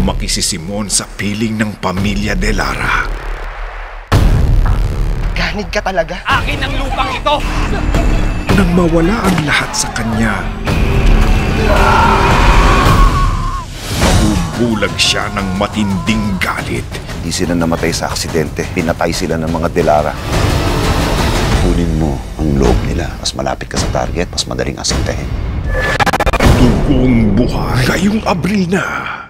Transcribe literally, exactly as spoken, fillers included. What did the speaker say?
Lumaki si Simon sa piling ng pamilya De Lara. Ganid ka talaga. Akin ang lupang ito! Nang mawala ang lahat sa kanya, mabubulag siya ng matinding galit. Hindi sila namatay sa aksidente. Pinatay sila ng mga De Lara. Kunin mo ang loob nila. Mas malapit ka sa target, mas madaling asintahin. Dugong buhay ngayong Abril na.